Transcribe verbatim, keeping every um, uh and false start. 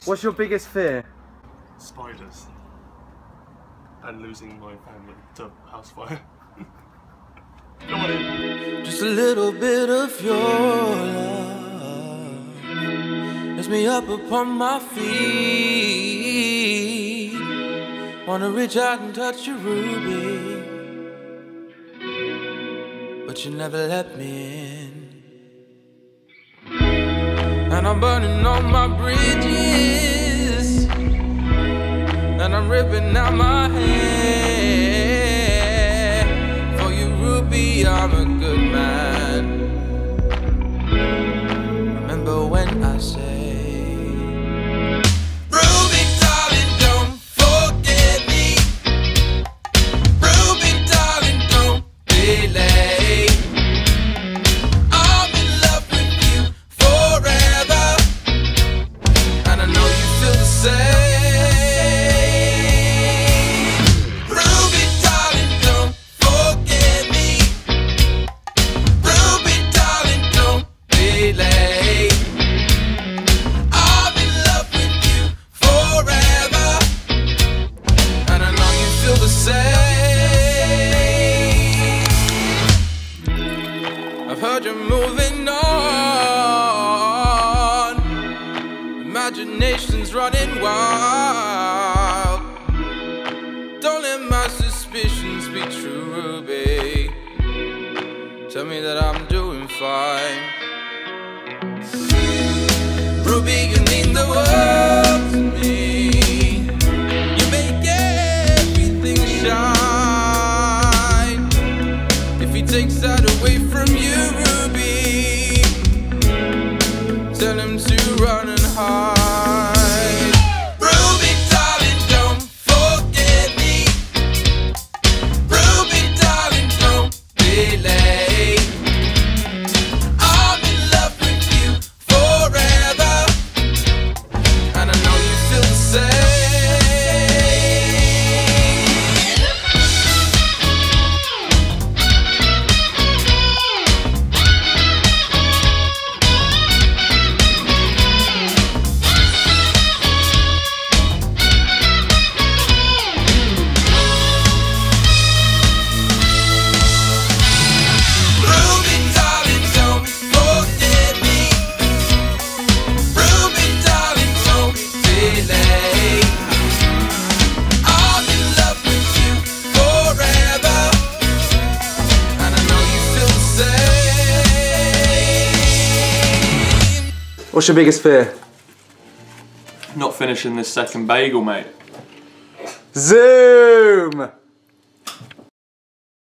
What's your biggest fear? Spiders. And losing my family to house fire. Come on in. Just a little bit of your love lifts me up upon my feet. Wanna reach out and touch your ruby, but you never let me in. And I'm burning all my bridges, and I'm ripping out my hair. For you, Ruby, I'm a good man. Remember when I say, Ruby, darling, don't forget me. Ruby, darling, don't be late. I'm in love with you forever, and I know you feel the same. I've heard you're moving on, imagination's running wild. Don't let my suspicions be true, Ruby. Tell me that I'm doing fine. Ruby, you mean the world to me. You make everything shine. If he takes that away from you, Ruby, tell him to run and hide. Ruby, darling, don't forget me. Ruby, darling, don't be late. I'm in love with you forever, and I know you feel the same. What's your biggest fear? Not finishing this second bagel, mate. Zoom!